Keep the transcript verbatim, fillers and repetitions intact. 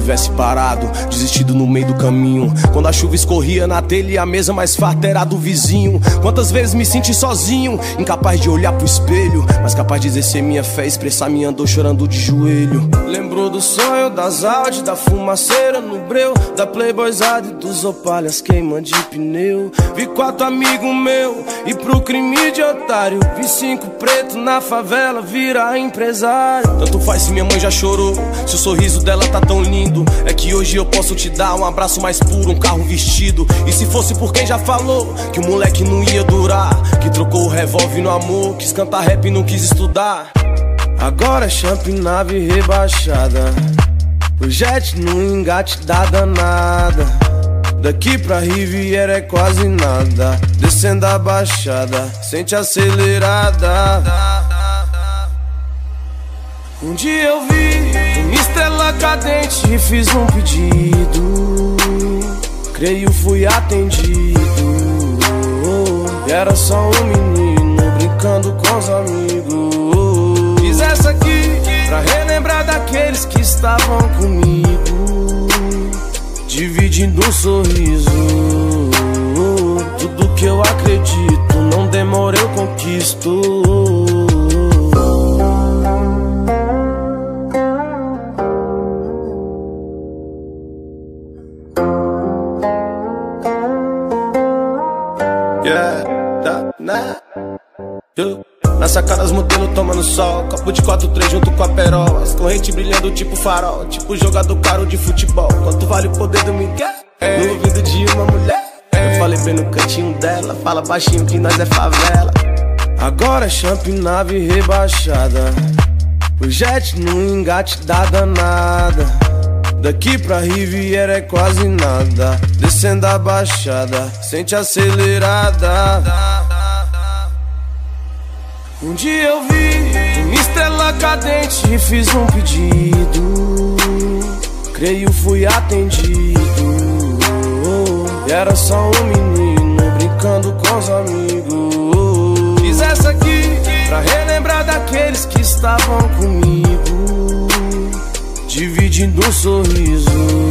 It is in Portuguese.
tivesse parado, desistido no meio do caminho. Quando a chuva escorria na telha e a mesa mais farta era do vizinho. Quantas vezes me senti sozinho, incapaz de olhar pro espelho, mas capaz de exercer minha fé, expressar minha dor chorando de joelho. Lembrou do sonho, das Audi, da fumaceira no breu, da playboyzada e dos opalhas queima de pneu. Vi quatro amigos meu e pro crime de otário, vi cinco preto na favela virar empresário. Tanto faz se minha mãe já chorou, se o sorriso dela tá tão lindo. É que hoje eu posso te dar um abraço mais puro, um carro vestido. E se fosse por quem já falou que o moleque não ia durar, que trocou o revólver no amor, quis cantar rap e não quis estudar. Agora é champ nave rebaixada, o jet no engate da danada. Daqui pra Riviera é quase nada, descendo a baixada, sente acelerada. Um dia eu vi uma estrela cadente e fiz um pedido, creio fui atendido. E era só um menino brincando com os amigos. Fiz essa aqui pra relembrar daqueles que estavam comigo, dividindo um sorriso. Tudo que eu acredito, não demora eu conquisto. Yeah, tá, né? Eu. Na sacada as modelos tomando sol, copo de quatro três junto com a perola, as correntes brilhando tipo farol, tipo jogador caro de futebol. Quanto vale o poder do Miguel? No ouvido de uma mulher. Eu falei bem no cantinho dela, fala baixinho que nós é favela. Agora é champ nave rebaixada, o jet no engate da danada. Daqui pra Riviera é quase nada, descendo a baixada, sente acelerada. Um dia eu vi uma estrela cadente e fiz um pedido, creio fui atendido. E era só um menino brincando com os amigos. Fiz essa aqui pra relembrar daqueles que estavam comigo, dividindo um sorriso.